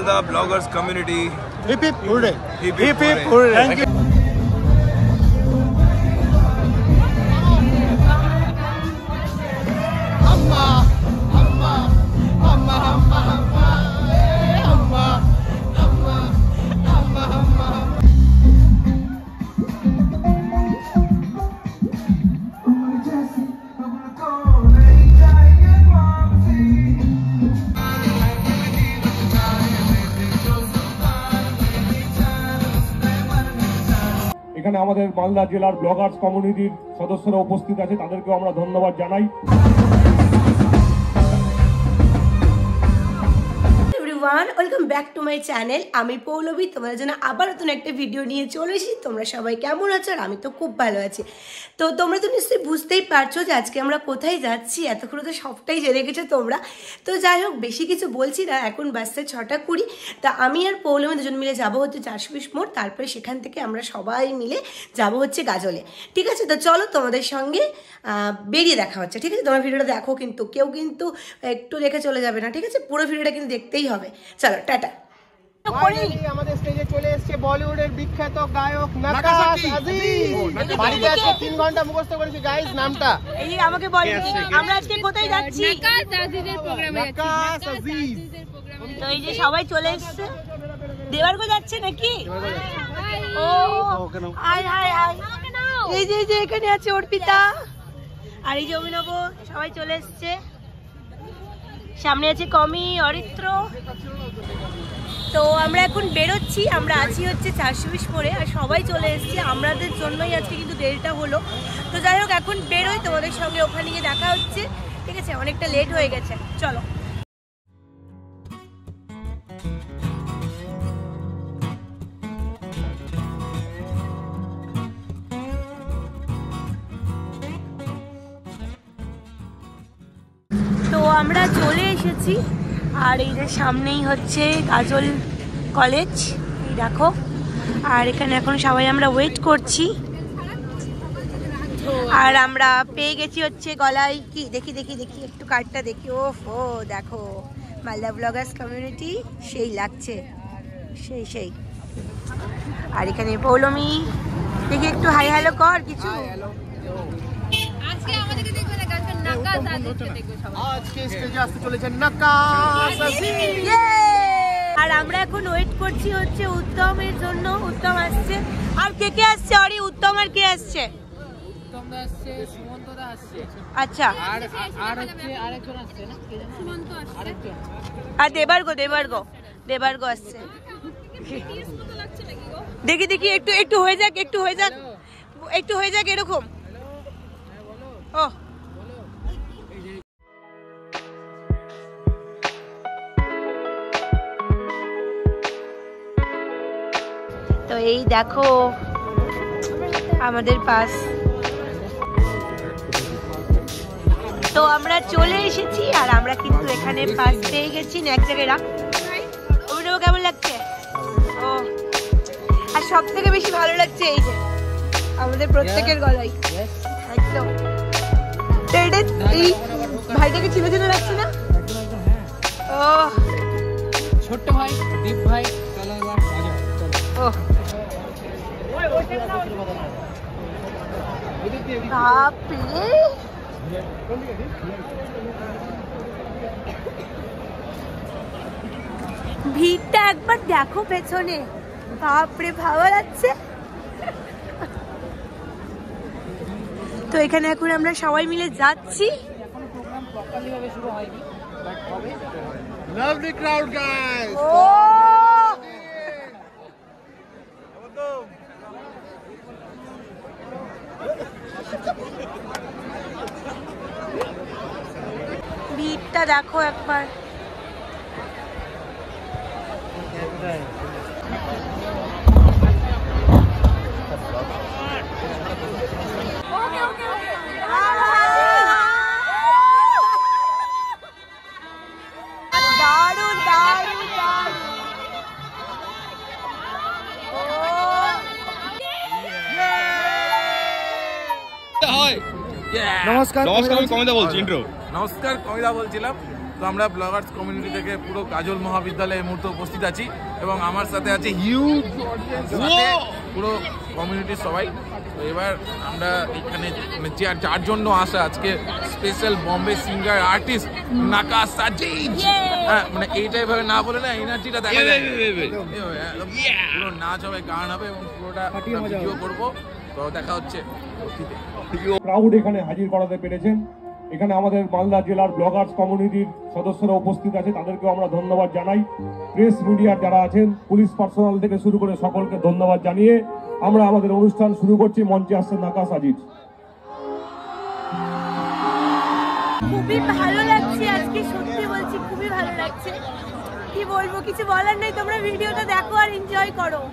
all the bloggers community. Hip hip hooray. Hip hip hooray. Thank you. এখানে আমাদের মালদা জেলার Bloggers কমিউনিটির সদস্যরা উপস্থিত আছে, তাদেরকেও আমরা ধন্যবাদ জানাই। Welcome back to my channel. আমি পৌলবী, তোমাদের জন্য আবার নতুন একটা ভিডিও নিয়ে চলে এসেছি। তোমরা সবাই কেমন আছো? আর আমি তো খুব ভালো আছি। তো তোমরা তো নিশ্চয়ই বুঝতেই পারছো যে আজকে আমরা কোথায় যাচ্ছি। এতক্ষণ তো সবটাই জেনে গেছো তোমরা। তো যাই হোক, বেশি কিছু বলছি না, এখন বাজছে 6:20। তা আমি আর পৌলমী দুজন মিলে যাবো হচ্ছে 420 মোড়। তারপরে সেখান থেকে আমরা সবাই মিলে যাব হচ্ছে গাজলে। ঠিক আছে, তো চলো তোমাদের সঙ্গে বেরিয়ে দেখা হচ্ছে। ঠিক আছে, তোমরা ভিডিওটা দেখো, কিন্তু কেউ কিন্তু একটু দেখে চলে যাবে না। ঠিক আছে, পুরো ভিডিওটা কিন্তু দেখতেই হবে। চলো, টাটা। আমাদের স্টেজে চলে এসেছে বলিউডের বিখ্যাত গায়ক নাকাশ আজিজ। বাড়িতে আজকে 3 ঘন্টা মুখস্থ করেছি গাইস নামটা। এই আমাকে বল, আমরা আজকে কোথায় যাচ্ছি? নাকাশ আজিজের প্রোগ্রামে যাচ্ছি। নাকাশ আজিজ। তো এই যে সবাই চলে এসেছে। দেবারগো যাচ্ছে নাকি? ও হাই হাই হাই। এই যে এখানে আছে অর্পিতা, আর এই যে অভিনব, সবাই চলে এসেছে। সামনে আছে কমি, অরিত্র। তো আমরা এখন বেরোচ্ছি। আমরা আছি হচ্ছে 420 মোড়ে, আর সবাই চলে এসেছি। আমাদের জন্যই আজকে কিন্তু দেরিটা হলো। তো যাই হোক, এখন বেরোই, তোমাদের সঙ্গে ওখানে গিয়ে দেখা হচ্ছে। ঠিক আছে, অনেকটা লেট হয়ে গেছে, চলো। তো আমরা চলে এসেছি, আর এই যে সামনেই হচ্ছে গাজল কলেজ, এই দেখো। আর এখানে এখন সবাই আমরা ওয়েট করছি। আর আমরা পেয়ে গেছি হচ্ছে গলায় কি, দেখি একটু কার্ডটা দেখি। ও দেখো, মালদা ব্লগার্স কমিউনিটি, সেই লাগছে, সেই। আর এখানে পৌলমী, দেখি একটু হাই হ্যালো কর কিছু। আজকে আমাদেরকে দেখবে না, কালকে নাকাশ আজিজকে দেখবে সবাই। আজকে স্টেজে আসতে চলেছে নাকাশ আজিজ। আর আমরা এখন ওয়েট করছি হচ্ছে উত্তমের জন্য। উত্তম আসছে। আর কে আসছে? অরি, উত্তম আর কে আসছে? উত্তম দা আসছে, সুমন্ত দা আসছে। আচ্ছা, আর হচ্ছে আরেকজন আসছে না, কে জানো? সুমন্ত আসছে। আরেকজন। আর দেবার্গ আসছে। দেখি একটু হয়ে যাক এরকম। ও তো এই দেখো আমাদের পাস। তো আমরা চলে এসেছি, আর আমরা কিন্তু এখানে পাস পেয়ে গেছি। এক জায়গায় রাখ। অভিনব, কেমন লাগছে? ও, আর সব থেকে বেশি ভালো লাগছে এই যে আমাদের প্রত্যেকের গলায় একদম। এই ভাইটাকে চিনে লাগছে না? ও ছোট্ট ভাই, দীপ ভাই, চলো এবার ও বাপরে, ভিড়টা একবার দেখো পেছনে, বাপরে, ভালো লাগছে। তো এখানে এখন আমরা সবাই মিলে যাচ্ছি। এখনো প্রোগ্রাম প্রপারলি ভাবে শুরু হয়নি, বাট হবে। Lovely crowd guys. ও ভিড়টা দেখো একবার। নমস্কার, আমি কমিদা বলছি। ইন্ট্রো। নমস্কার, কমিদা বলছিলাম। তো আমরা ব্লগার্স কমিউনিটি থেকে পুরো কাজল মহাবিদ্যালয়ে এই মুহূর্তে উপস্থিত আছি এবং আমার সাথে আছে হিউজ অডিয়েন্স, সাথে পুরো কমিউনিটির সবাই। তো এবার আমরা এখানে যার জন্য আসা আজকে স্পেশাল বম্বে সিঙ্গার আর্টিস্ট নাকা সাজিদ, হ্যাঁ মানে এইটাই ভাবে না বলে না এনার্জিটা দেখা যায়, পুরো নাচ হবে, গান হবে এবং পুরোটা ভিডিও করবো। তো দেখা হচ্ছে ক্রাউড এখানে হাজির করাতে পেরেছেন। এখানে আমাদের মালদা জেলার ব্লগার্স কমিউনিটির সদস্যরা উপস্থিত আছে, তাদেরকেও আমরা ধন্যবাদ জানাই। প্রেস মিডিয়ার যারা আছেন, পুলিশ পার্সোনাল থেকে শুরু করে সকলকে ধন্যবাদ জানিয়ে আমরা আমাদের অনুষ্ঠান শুরু করছি। মঞ্চে আসছে নাকা সাজিদ। খুবই ভালো লাগছে আজকে, সত্যি বলছি খুবই ভালো লাগছে। কি বলবো, কিছু বলার নেই। তোমরা ভিডিওটা দেখো আর এনজয় করো।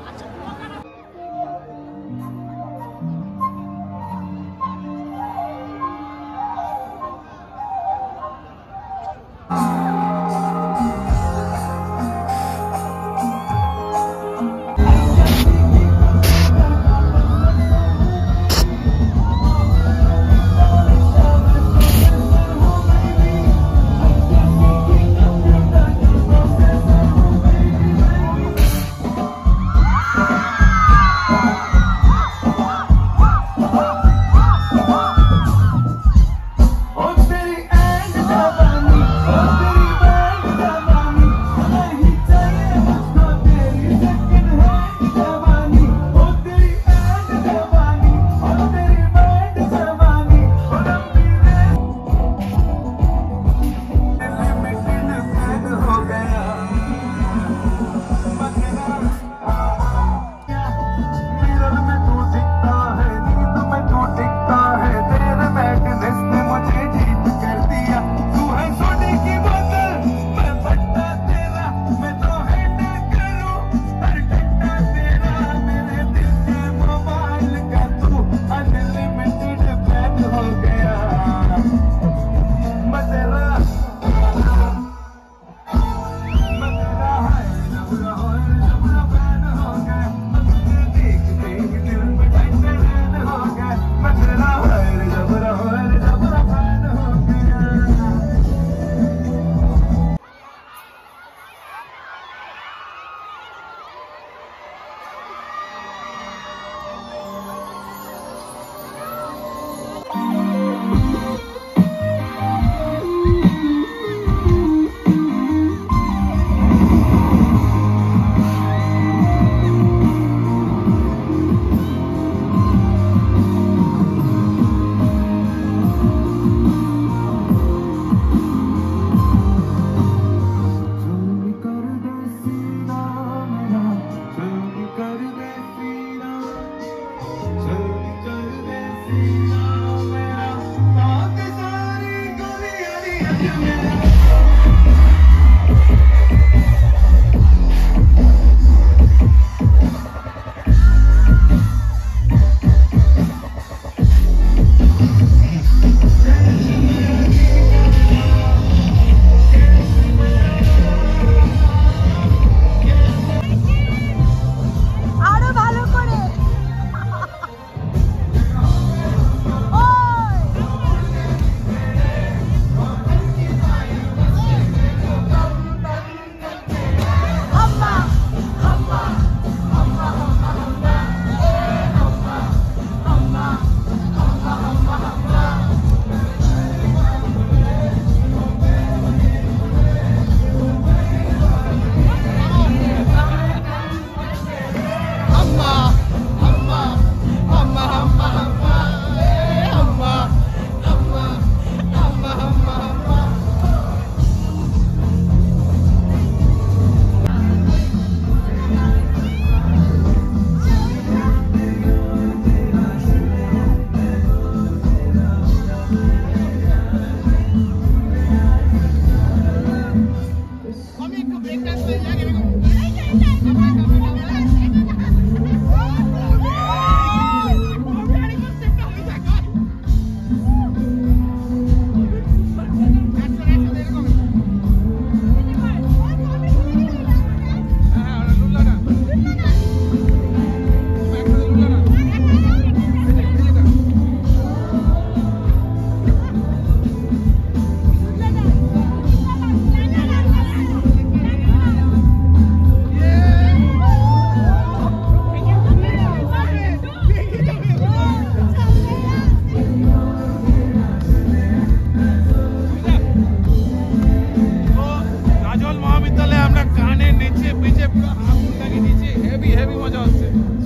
হেভি মজা হচ্ছে।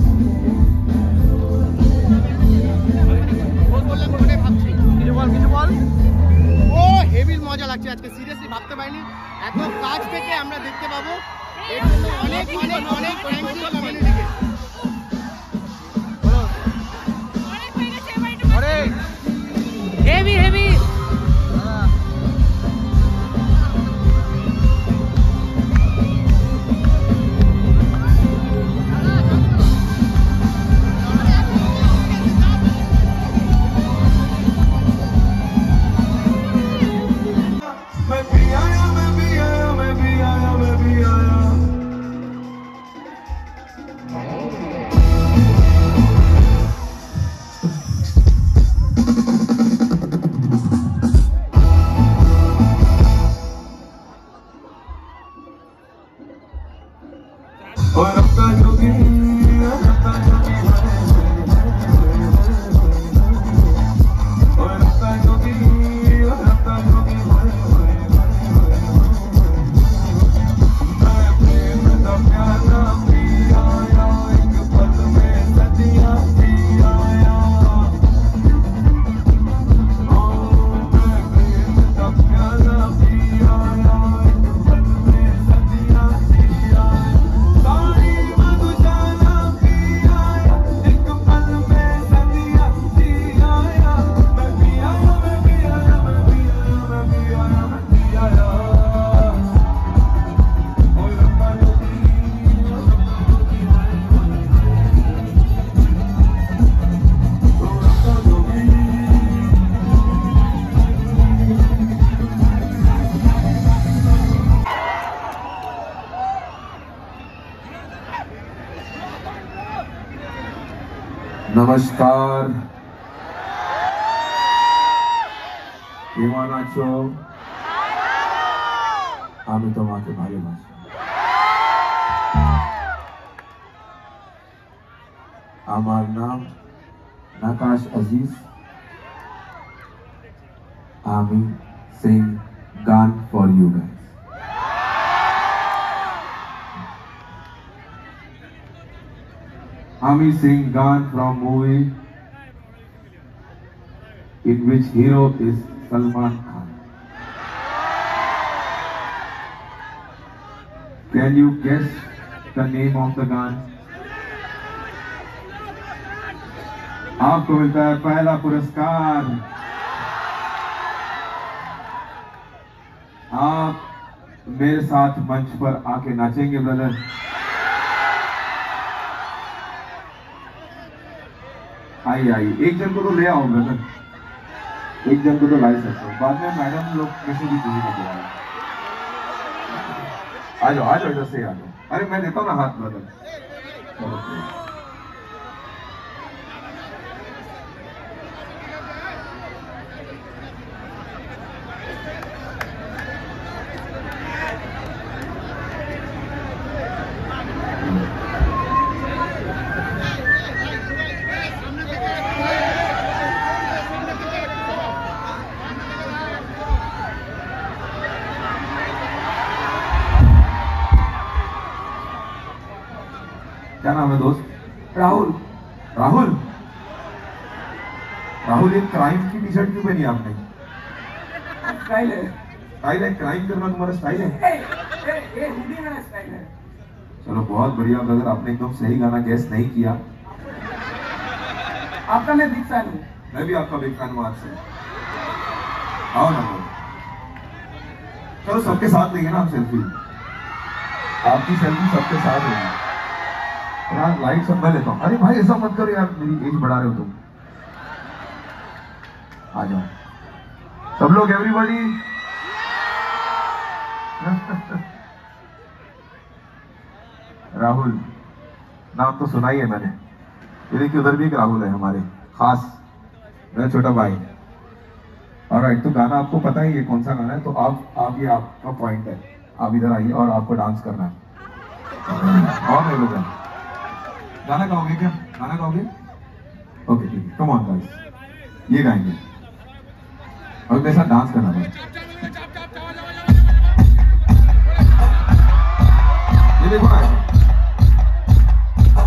কিছু বল। ও হেভি মজা লাগছে আজকে, সিরিয়াসলি ভাবতে পারিনি এত কাছ থেকে আমরা দেখতে পাবো। এর জন্য অনেক অনেক অনেক থ্যাংক ইউ কমিউনিটিকে। হেভি হেভি নমস্কার, কেমন আছো? আমি তোমাকে ভালোবাসি। আমার নাম নাকাশ আজিজ। আমি সিং গান for you guys. Ami sing Gan from movie in which hero is Salman Khan. Can you guess the name of the Gan? आपको मिलता है पहला पुरस्कार। आप मेरे साथ मंच पर आके नाचेंगे ब्रदर? आइए आइए, एक जन को तो ले आओ ब्रदर, एक जन को तो ला सकते हो, बाद में मैडम लोग कैसे भी पूरी नहीं करेंगे। आ जाओ इधर से आ जाओ। अरे मैं देता हूँ ना हाथ ब्रदर। क्या नाम है दोस्त? राहुल। राहुल राहुल एक क्राइम की टी शर्ट क्यों पहनी आपने? स्टाइल है। स्टाइल है? क्राइम करना तुम्हारा स्टाइल है? मेरा स्टाइल है। चलो बहुत बढ़िया ब्रदर, आपने एकदम सही गाना गैस नहीं किया। आपका मैं बिग फैन हूँ। मैं भी आपका बिग फैन हूँ आज से। आओ ना बोल। चलो सबके साथ लेंगे ना हम सेल्फी। आपकी सेल्फी सबके साथ होगी। यार लाइट सब मैं लेता हूँ। अरे भाई ऐसा मत करो यार, मेरी एज बढ़ा रहे हो तुम। आ जाओ सब लोग, एवरीबॉडी। राहुल नाम तो सुना ही है मैंने। ये देखिए उधर भी एक राहुल है हमारे खास, मेरा छोटा भाई। ऑलराइट, तो गाना आपको पता ही है कौन सा गाना है, तो आप ये आपका पॉइंट है। आप इधर आइए और आपको डांस करना है। और ले लो गाना गाओगे क्या? गाना गाओगे? ओके ठीक है, कम ऑन गाइस, ये गाएंगे और मेरे साथ डांस करना है। ये देखो ना,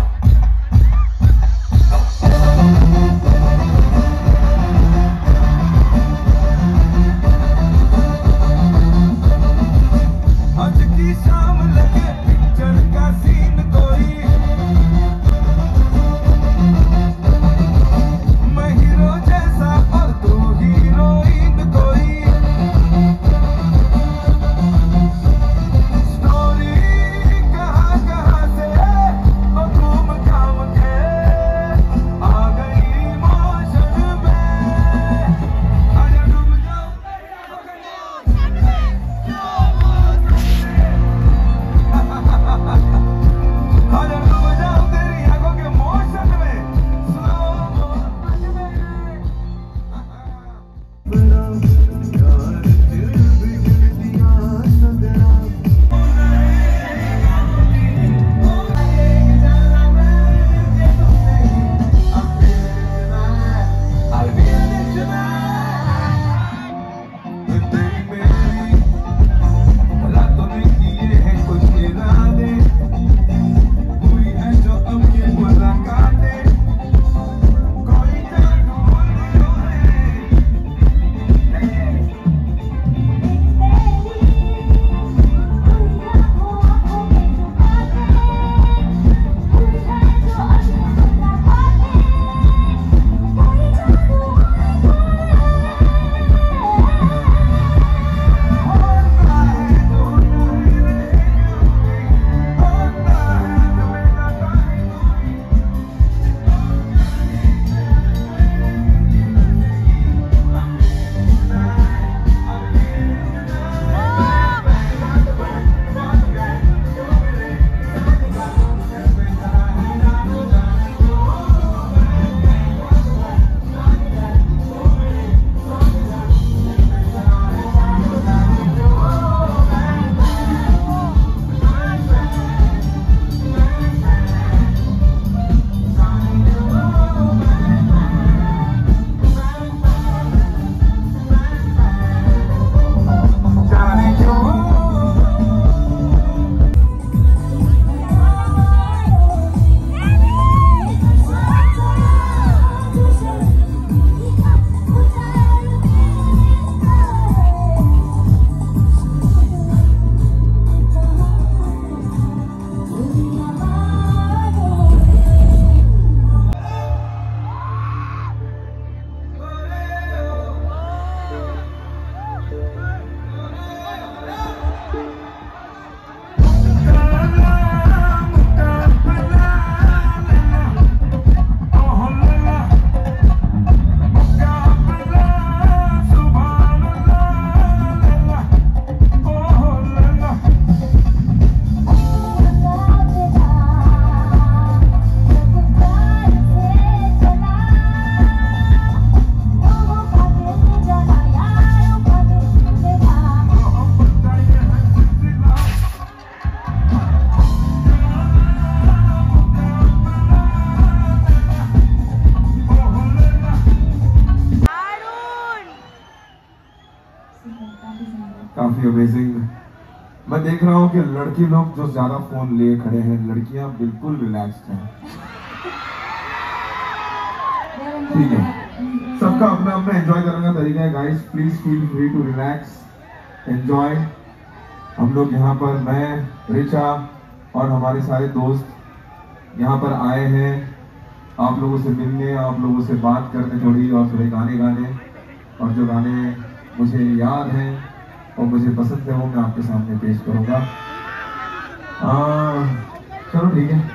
काफी अमेजिंग। मैं देख रहा हूँ कि लड़के लोग जो ज्यादा फोन लिए खड़े हैं, लड़कियां बिल्कुल रिलैक्स्ड हैं। ठीक है, सबका अपना अपना एंजॉय करने का तरीका है। Guys please feel free to relax, enjoy. हम लोग यहाँ पर, मैं, रिचा और हमारे सारे दोस्त यहाँ पर आए हैं आप लोगों से मिलने, आप लोगों से बात करने थोड़ी, और थोड़े गाने गाने। और जो गाने मुझे याद हैं और मुझे पसंद है वो मैं आपके सामने पेश करूँगा। चलो ठीक है।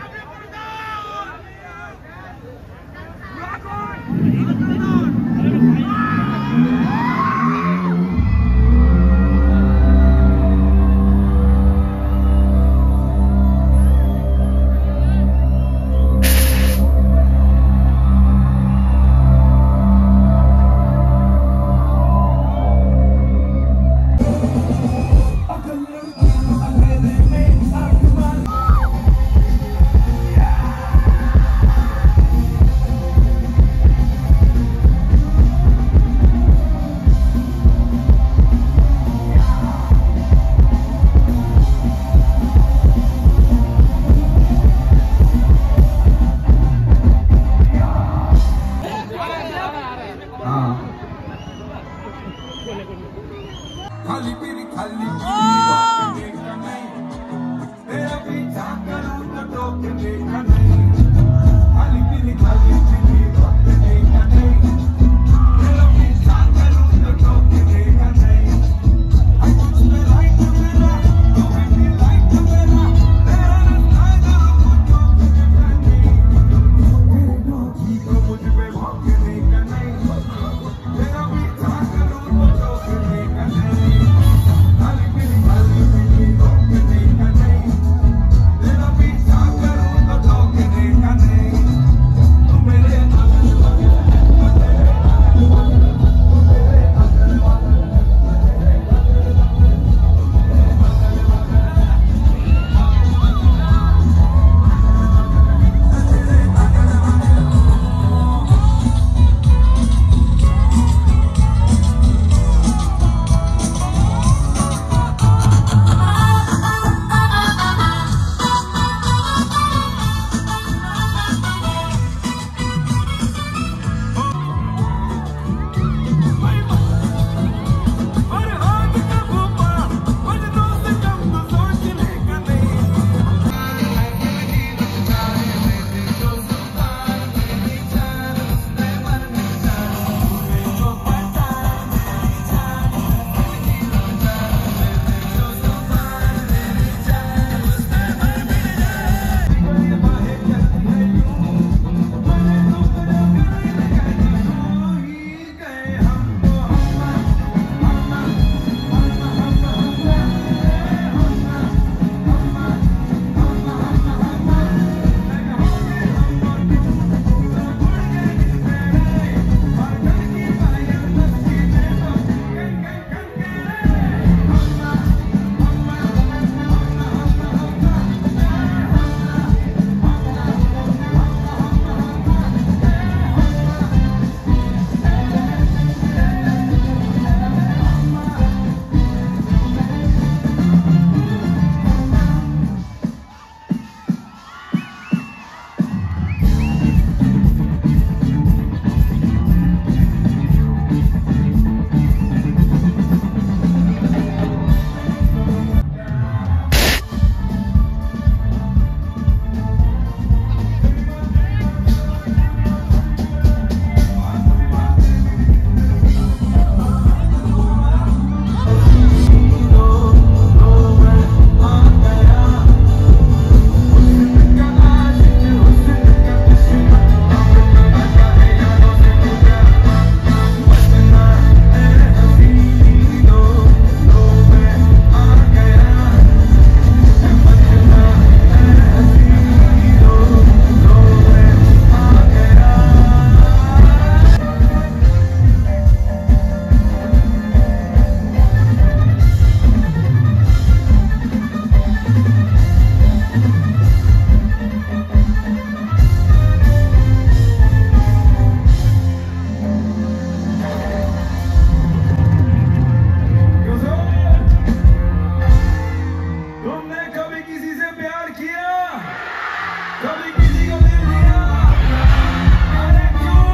कभी किसी को दिल दिया, अरे क्यों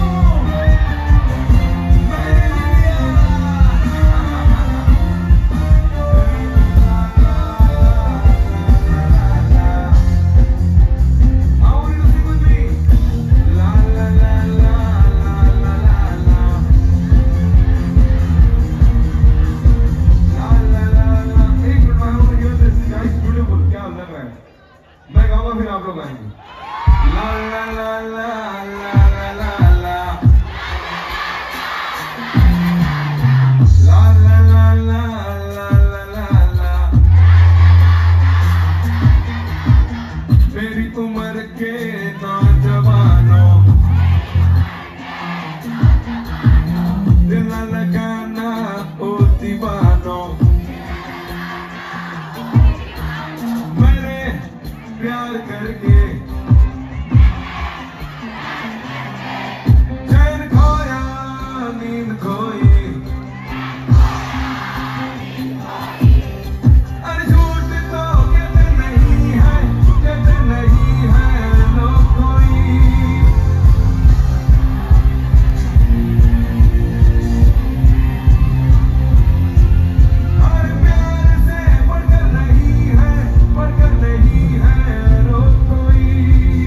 मैंने दिया। I want you to sing with me. La la la la la la la la. La la la la. एक minute I want to hear this. Guys, beautiful. क्या लग रहा है? मैं गाऊंगा फिर आप लोग गाएंगे. La la la la la la la la. La la la la la la la la. मेरी उम्र के नौजवानों, दिल न लगाना ओ दीवानों, मैंने प्यार करके चैन खोया, नींद खोई, अरे झूठ तो कहते नहीं है लोग कोई। हर प्यार से बढ़कर नहीं है लोग कोई।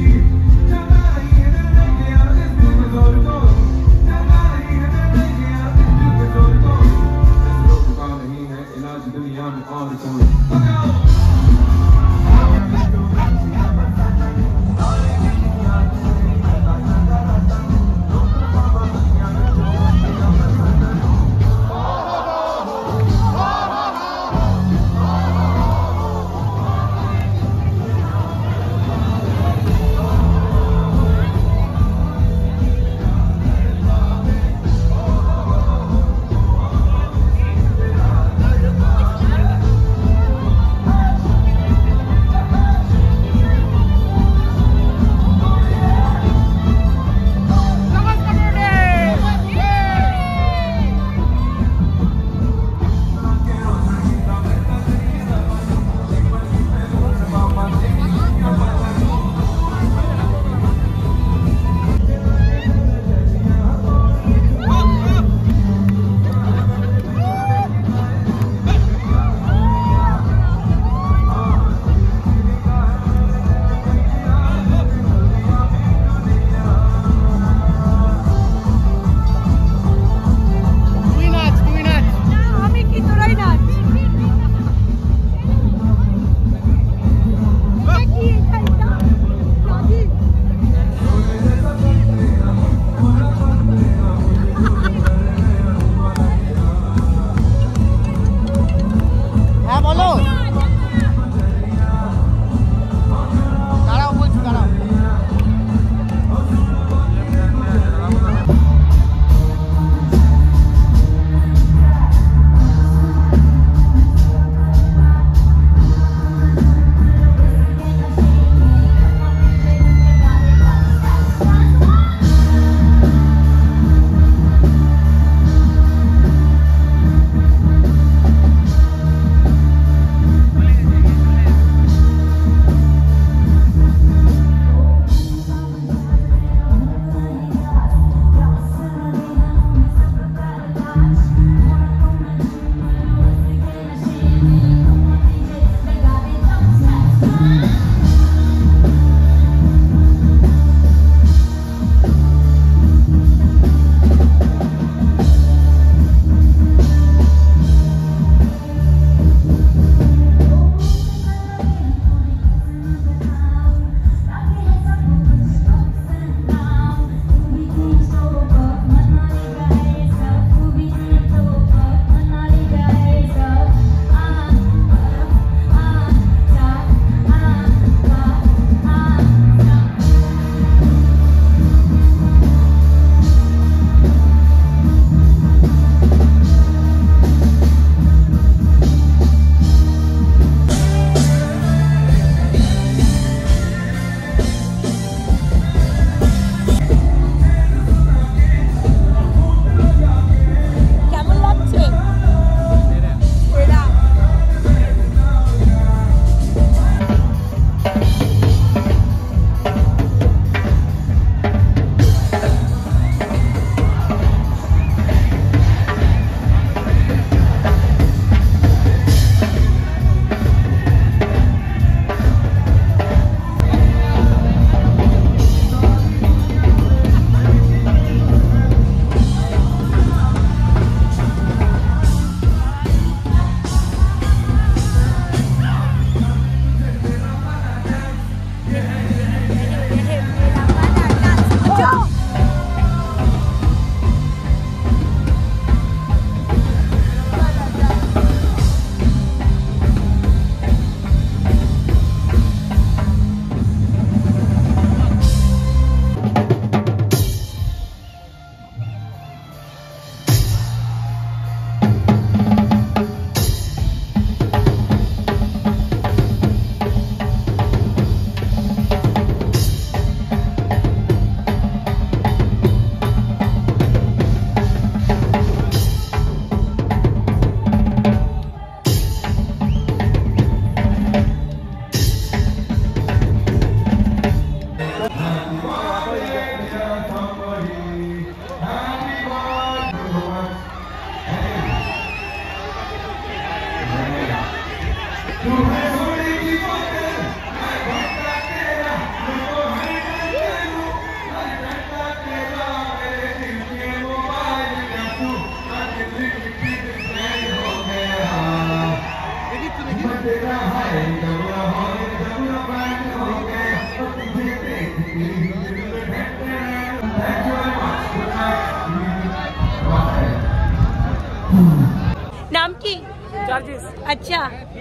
নাম কি? আচ্ছা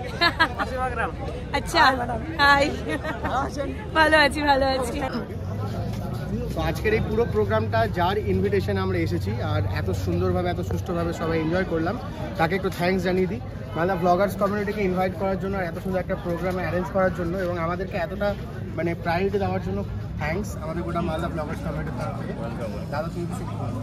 আচ্ছা, হাই, ভালো আছি ভালো আছি। তো আজকের এই পুরো প্রোগ্রামটা যার ইনভিটেশন আমরা এসেছি আর এত সুন্দরভাবে এত সুষ্ঠুভাবে সবাই এনজয় করলাম, তাকে একটু থ্যাঙ্কস জানিয়ে দিই। মালদা ব্লগার্স কমিউনিটিকে ইনভাইট করার জন্য আর এত সুন্দর একটা প্রোগ্রামে অ্যারেঞ্জ করার জন্য এবং আমাদেরকে এতটা মানে প্রায়োরিটি দেওয়ার জন্য থ্যাঙ্কস আমাদের গোটা মালদা ব্লগার্স কমিউনিটির তরফ থেকে। দাদা তুমি কিছু বলো।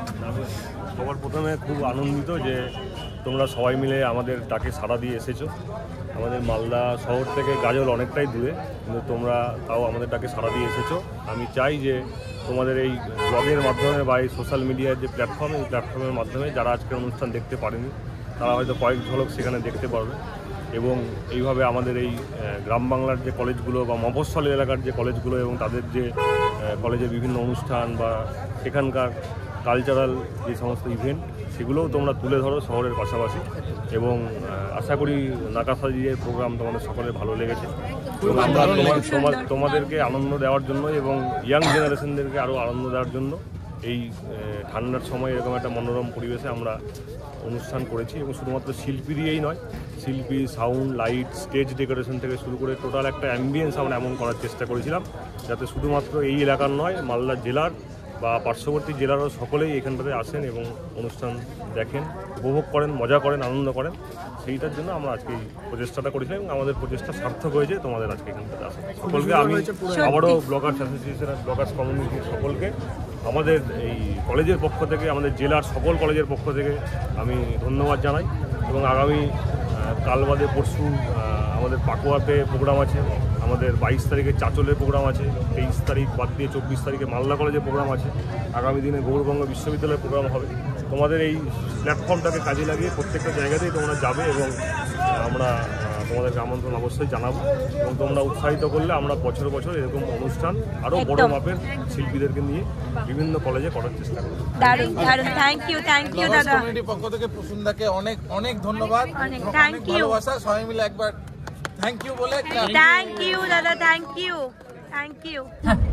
সবার প্রথমে খুব আনন্দিত যে তোমরা সবাই মিলে আমাদের ডাকে সাড়া দিয়ে এসেছো। আমাদের মালদা শহর থেকে গাজল অনেকটাই দূরে, কিন্তু তোমরা তাও আমাদের ডাকে সাড়া দিয়ে এসেছো। আমি চাই যে তোমাদের এই ব্লগের মাধ্যমে বা এই সোশ্যাল মিডিয়ার যে প্ল্যাটফর্ম, এই প্ল্যাটফর্মের মাধ্যমে যারা আজকের অনুষ্ঠান দেখতে পারেনি তারা হয়তো কয়েক ঝলক সেখানে দেখতে পারবে এবং এইভাবে আমাদের এই গ্রাম বাংলার যে কলেজগুলো বা মফস্বল এলাকার যে কলেজগুলো এবং তাদের যে কলেজের বিভিন্ন অনুষ্ঠান বা সেখানকার কালচারাল যে সমস্ত ইভেন্ট সেগুলোও তোমরা তুলে ধরো শহরের পাশাপাশি এবং আশা করি নাকাসাজির প্রোগ্রাম তোমাদের সকলের ভালো লেগেছে এবং আমরা তোমাদেরকে আনন্দ দেওয়ার জন্য এবং ইয়াং জেনারেশনদেরকে আরও আনন্দ দেওয়ার জন্য এই ঠান্ডার সময় এরকম একটা মনোরম পরিবেশে আমরা অনুষ্ঠান করেছি এবং শুধুমাত্র শিল্পী দিয়েই নয়, শিল্পী, সাউন্ড, লাইট, স্টেজ ডেকোরেশন থেকে শুরু করে টোটাল একটা অ্যাম্বিয়েন্স আমরা এমন করার চেষ্টা করেছিলাম যাতে শুধুমাত্র এই এলাকার নয়, মালদা জেলার বা পার্শ্ববর্তী জেলারও সকলেই এখানটাতে আসেন এবং অনুষ্ঠান দেখেন, উপভোগ করেন, মজা করেন, আনন্দ করেন। সেইটার জন্য আমরা আজকে এই প্রচেষ্টাটা করেছিলাম এবং আমাদের প্রচেষ্টা সার্থক হয়েছে তোমাদের আজকে এখানটাতে আসা। সকলকে আমি আবারও ব্লগার্স অ্যাসোসিয়েশন, ব্লগার্স কমিউনিটির সকলকে আমাদের এই কলেজের পক্ষ থেকে, আমাদের জেলার সকল কলেজের পক্ষ থেকে আমি ধন্যবাদ জানাই এবং আগামী কাল বাদে পরশু আমাদের পাকুয়াতে প্রোগ্রাম আছে, আমাদের 22 তারিখে চাচলের প্রোগ্রাম আছে, 23 তারিখ বাদ দিয়ে 24 তারিখে মালদা কলেজে প্রোগ্রাম আছে, আগামী দিনে গৌরবঙ্গ বিশ্ববিদ্যালয়ের প্রোগ্রাম হবে। তোমাদের এই প্ল্যাটফর্মটাকে কাজে লাগিয়ে প্রত্যেকটা জায়গাতেই তোমরা যাবে এবং আমরা তোমাদেরকে আমন্ত্রণ অবশ্যই জানাবো এবং তোমরা উৎসাহিত করলে আমরা বছর বছর এরকম অনুষ্ঠান আরও বড় মাপের শিল্পীদেরকে নিয়ে বিভিন্ন কলেজে করার চেষ্টা করব। দারুণ দারুণ, থ্যাংক ইউ দাদা। কমিউনিটির পক্ষ থেকে প্রসূনদাকে অনেক অনেক ধন্যবাদ, অনেক অনেক ভালোবাসা, সবাই মিলে একবার থ্যাংক ইউ বলে। থ্যাংক ইউ দাদা, থ্যাংক ইউ থ্যাংক ইউ।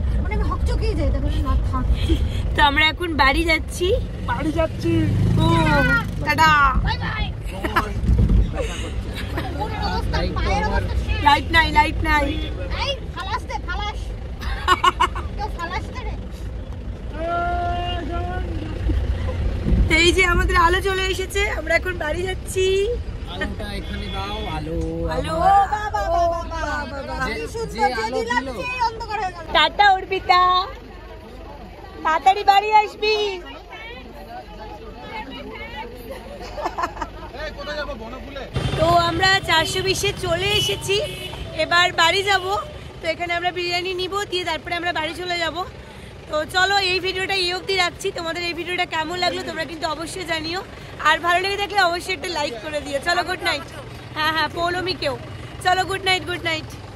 তো আমরা এখন বাড়ি যাচ্ছি ও টাটা। লাইট নাই এই যে আমাদের আলো চলে এসেছে, আমরা এখন বাড়ি যাচ্ছি। টাটা অর্পিতা, তাড়াতাড়ি বাড়ি আসবি। তো আমরা 420-এ চলে এসেছি, এবার বাড়ি যাব। তো এখানে আমরা বিরিয়ানি নিব, দিয়ে তারপরে আমরা বাড়ি চলে যাব। তো চলো এই ভিডিওটা এই অবধি রাখছি। তোমাদের এই ভিডিওটা কেমন লাগলো তোমরা কিন্তু অবশ্যই জানিও, আর ভালো লেগে থাকলে অবশ্যই একটা লাইক করে দিও। চলো গুড নাইট। হ্যাঁ পৌলমীকেও। চলো গুড নাইট।